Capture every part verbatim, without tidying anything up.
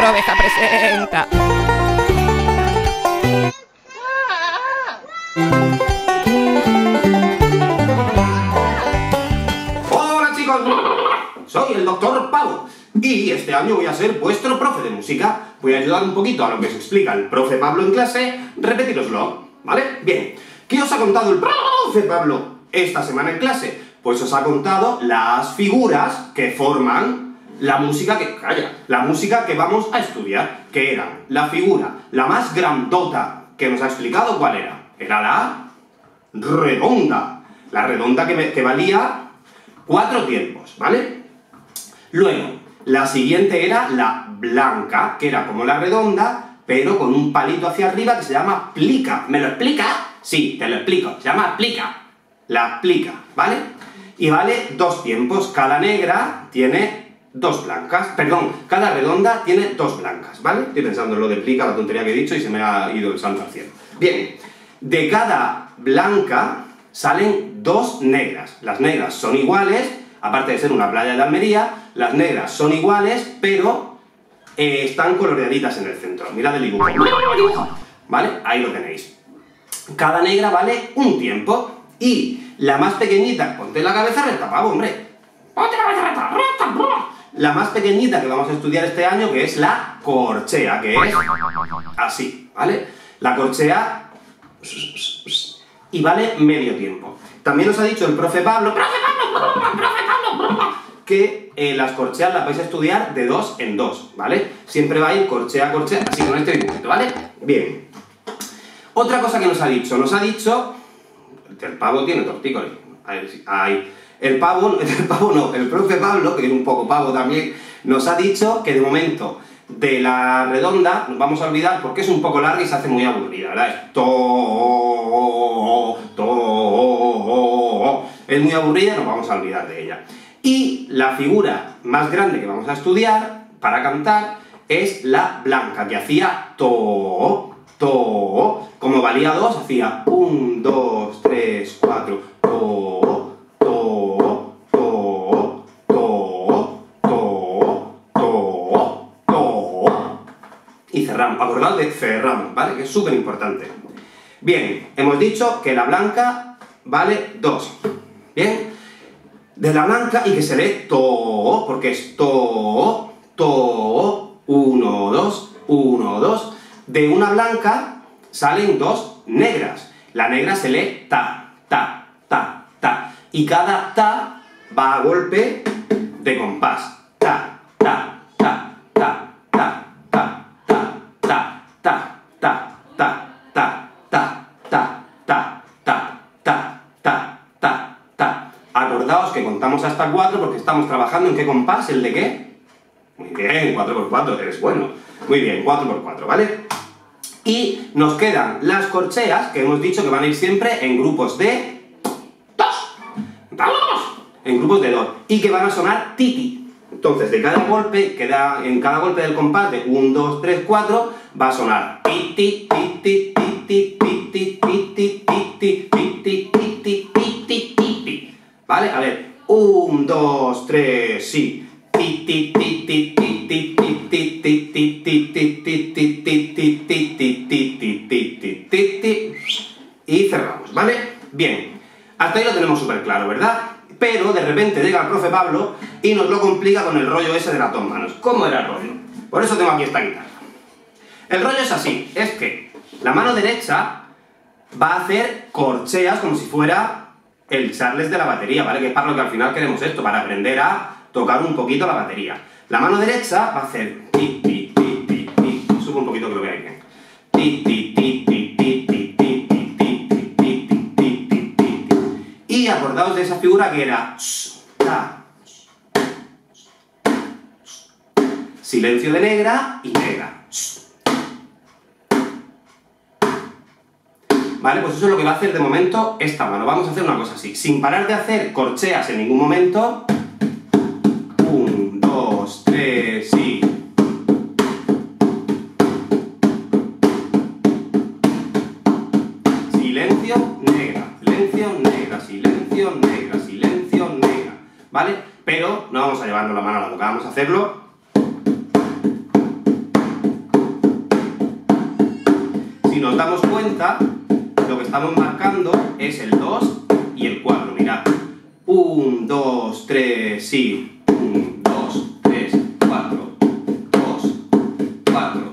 Proveja presenta. Hola chicos, soy el doctor Pavo y este año voy a ser vuestro profe de música. Voy a ayudar un poquito a lo que os explica el profe Pablo en clase, repetiroslo, ¿vale? Bien, ¿qué os ha contado el profe Pablo esta semana en clase? Pues os ha contado las figuras que forman la música que... Calla, la música que vamos a estudiar, que eran la figura, la más grandota que nos ha explicado, ¿cuál era? Era la redonda. La redonda que, me, que valía cuatro tiempos, ¿vale? Luego, la siguiente era la blanca, que era como la redonda, pero con un palito hacia arriba que se llama plica. ¿Me lo explica? Sí, te lo explico. Se llama plica. La plica, ¿vale? Y vale dos tiempos. Cada negra tiene dos blancas. Perdón, cada redonda tiene dos blancas, ¿vale? Estoy pensando en lo de plica, la tontería que he dicho, y se me ha ido el santo al cielo. Bien, de cada blanca salen dos negras. Las negras son iguales, aparte de ser una playa de Almería, las negras son iguales, pero eh, están coloreaditas en el centro. Mirad el dibujo. ¿Vale? Ahí lo tenéis. Cada negra vale un tiempo. Y la más pequeñita, ponte la cabeza recta, Pavo, hombre. Ponte la cabeza recta, recta. La más pequeñita que vamos a estudiar este año, que es la corchea, que es así, ¿vale? La corchea y vale medio tiempo. También os ha dicho el profe Pablo, profe Pablo, profe Pablo, que eh, las corcheas las vais a estudiar de dos en dos, ¿vale? Siempre va a ir corchea, corchea, así con este dibujito, ¿vale? Bien. Otra cosa que nos ha dicho, nos ha dicho... El pavo tiene tortícolis. Ahí. El pavo, el pavo no, el profe Pablo, que es un poco pavo también, nos ha dicho que de momento de la redonda nos vamos a olvidar porque es un poco larga y se hace muy aburrida, ¿verdad? Es to, to, es muy aburrida y nos vamos a olvidar de ella. Y la figura más grande que vamos a estudiar para cantar es la blanca, que hacía to, to. Como valía dos, hacía un, dos, tres, cuatro, to, to, to, to, to, to, to. Y cerramos. Acordaos de cerramos, ¿vale? Que es súper importante. Bien, hemos dicho que la blanca vale dos. Bien, de la blanca y que se lee to, porque es to, to, uno, dos, uno, dos. De una blanca salen dos negras. La negra se lee ta, ta, ta, ta. Y cada ta va a golpe de compás. Ta, ta, ta, ta, ta, ta, ta, ta, ta, ta, ta, ta, ta, ta, ta, ta, ta, ta, ta, ta. Acordaos que contamos hasta cuatro porque estamos trabajando en qué compás, ¿el de qué? Muy bien, cuatro por cuatro, eres bueno. Muy bien, cuatro por cuatro, ¿vale? Y nos quedan las corcheas, que hemos dicho que van a ir siempre en grupos de dos. ¡Vamos! En grupos de dos. Y que van a sonar titi. Entonces, de cada golpe, queda, en cada golpe del compás de uno, dos, tres, cuatro, va a sonar titi, titi, titi, titi, titi, titi, titi, titi, titi, titi. ¿Vale? A ver. uno, dos, tres, sí. Titi, titi, titi, titi, titi, titi, titi, titi, titi, titi, titi, y cerramos, ¿vale? Bien, hasta ahí lo tenemos súper claro, ¿verdad? Pero de repente llega el profe Pablo y nos lo complica con el rollo ese de las dos manos. ¿Cómo era el rollo? Por eso tengo aquí esta guitarra. El rollo es así, es que la mano derecha va a hacer corcheas como si fuera el Charles de la batería, ¿vale? Que es para lo que al final queremos esto, para aprender a tocar un poquito la batería. La mano derecha va a hacer ti, ti, ti, ti, ti. Subo un poquito que lo veáis bien. Ti, ti, ti, ti, ti, ti, ti, ti, ti, ti, ti, ti, ti, ti. Y acordaos de esa figura que era ta. Silencio de negra y negra. Vale, pues eso es lo que va a hacer de momento esta mano. Vamos a hacer una cosa así, sin parar de hacer corcheas en ningún momento. Tres, sí. Silencio, negra, silencio, negra, silencio, negra, silencio, negra. ¿Vale? Pero no vamos a llevarnos la mano a la boca, vamos a hacerlo cuenta, lo que estamos marcando es el dos y el cuatro, mirad. uno, dos, tres, sí. uno, dos, tres, cuatro. dos, cuatro.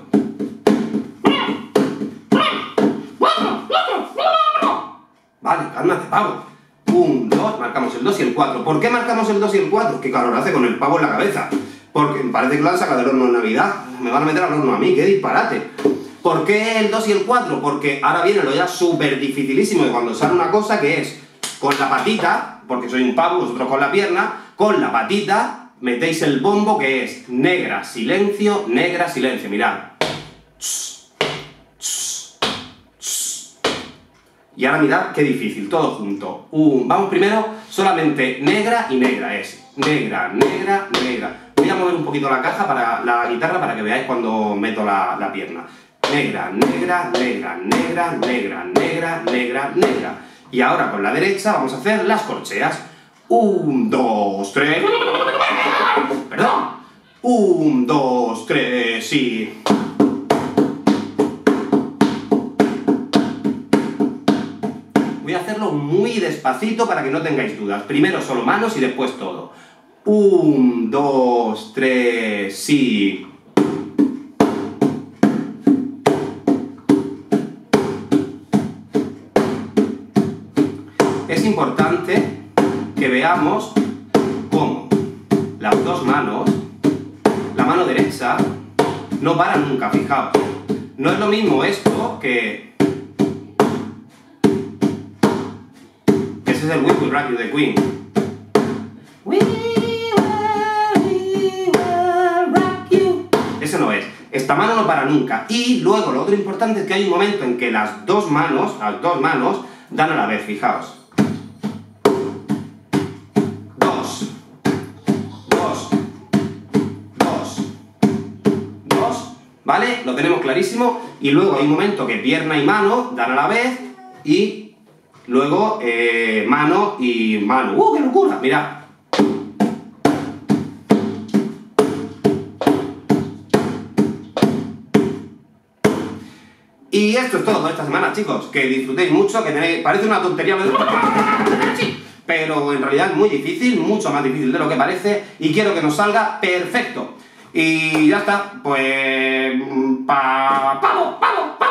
Vale, cálmate, pavo. uno, dos, marcamos el dos y el cuatro. ¿Por qué marcamos el dos y el cuatro? ¿Qué calor hace con el pavo en la cabeza? Porque parece que lo han sacado del horno en Navidad. Me van a meter al horno a mí, qué disparate. ¿Por qué el dos y el cuatro? Porque ahora viene lo ya súper dificilísimo de cuando sale una cosa que es con la patita, porque soy un pavo, vosotros con la pierna, con la patita metéis el bombo que es negra, silencio, negra, silencio. Mirad. Y ahora mirad qué difícil, todo junto. Un, vamos primero, solamente negra y negra, es negra, negra, negra. Voy a mover un poquito la caja para la guitarra para que veáis cuando meto la, la pierna. Negra, negra, negra, negra, negra, negra, negra, negra. Y ahora con la derecha vamos a hacer las corcheas. Un, dos, tres. Perdón. Un, dos, tres, sí. Voy a hacerlo muy despacito para que no tengáis dudas. Primero solo manos y después todo. Un, dos, tres, sí. Es importante que veamos cómo las dos manos, la mano derecha, no paran nunca, fijaos. No es lo mismo esto que... Ese es el We Will Rock You de Queen. We will, we will rock you. Ese no es. Esta mano no para nunca. Y luego lo otro importante es que hay un momento en que las dos manos, las dos manos, dan a la vez, fijaos. Dos. Dos. Dos. Dos. ¿Vale? Lo tenemos clarísimo. Y luego hay un momento que pierna y mano dan a la vez y... Luego, eh, mano y mano. ¡Uh, qué locura! Mirad. Y esto es todo por esta semana, chicos. Que disfrutéis mucho, que tenéis... Parece una tontería, pero en realidad es muy difícil, mucho más difícil de lo que parece, y quiero que nos salga perfecto. Y ya está. Pues... Pa... ¡Pavo, pavo, pavo!